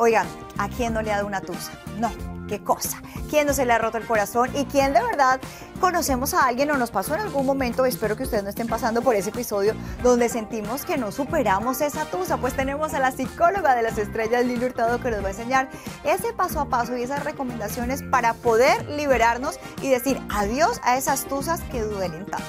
Oigan, ¿a quién no le ha dado una tusa? No, qué cosa. ¿Quién no se le ha roto el corazón? ¿Y quién de verdad conocemos a alguien o nos pasó en algún momento? Espero que ustedes no estén pasando por ese episodio donde sentimos que no superamos esa tusa. Pues tenemos a la psicóloga de las estrellas, Lili Hurtado, que nos va a enseñar ese paso a paso y esas recomendaciones para poder liberarnos y decir adiós a esas tusas que duelen tanto.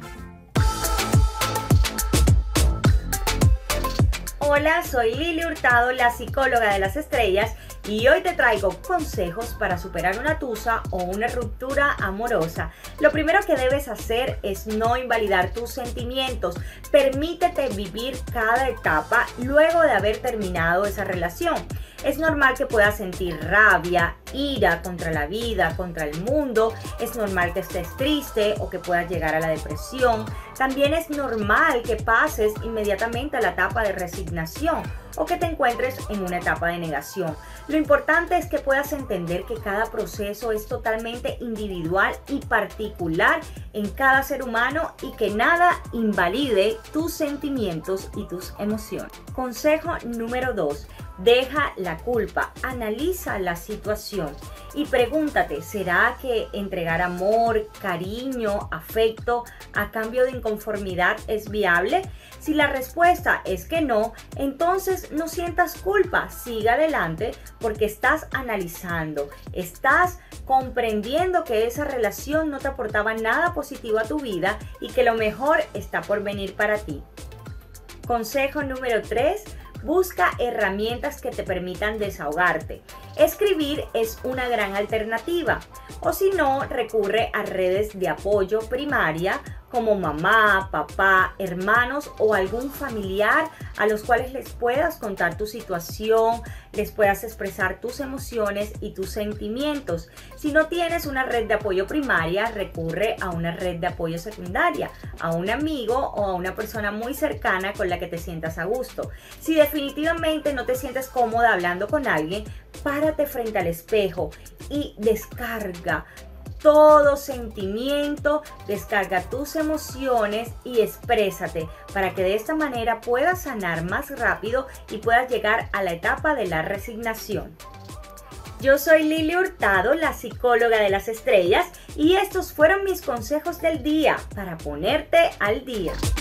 Hola, soy Lili Hurtado, la psicóloga de las estrellas, y hoy te traigo consejos para superar una tusa o una ruptura amorosa. Lo primero que debes hacer es no invalidar tus sentimientos. Permítete vivir cada etapa luego de haber terminado esa relación. Es normal que puedas sentir rabia, ira contra la vida, contra el mundo. Es normal que estés triste o que puedas llegar a la depresión. También es normal que pases inmediatamente a la etapa de resignación o que te encuentres en una etapa de negación. Lo importante es que puedas entender que cada proceso es totalmente individual y particular en cada ser humano y que nada invalide tus sentimientos y tus emociones. Consejo número 2. Deja la culpa, analiza la situación y pregúntate, ¿será que entregar amor, cariño, afecto a cambio de inconformidad es viable? Si la respuesta es que no, entonces no sientas culpa, sigue adelante porque estás analizando, estás comprendiendo que esa relación no te aportaba nada positivo a tu vida y que lo mejor está por venir para ti. Consejo número 3. Busca herramientas que te permitan desahogarte. Escribir es una gran alternativa. O si no, recurre a redes de apoyo primaria como mamá, papá, hermanos o algún familiar a los cuales les puedas contar tu situación, les puedas expresar tus emociones y tus sentimientos. Si no tienes una red de apoyo primaria, recurre a una red de apoyo secundaria, a un amigo o a una persona muy cercana con la que te sientas a gusto. Si definitivamente no te sientes cómoda hablando con alguien, párate frente al espejo y descarga todo sentimiento, descarga tus emociones y exprésate para que de esta manera puedas sanar más rápido y puedas llegar a la etapa de la resignación. Yo soy Lili Hurtado, la psicóloga de las estrellas, y estos fueron mis consejos del día para ponerte al día.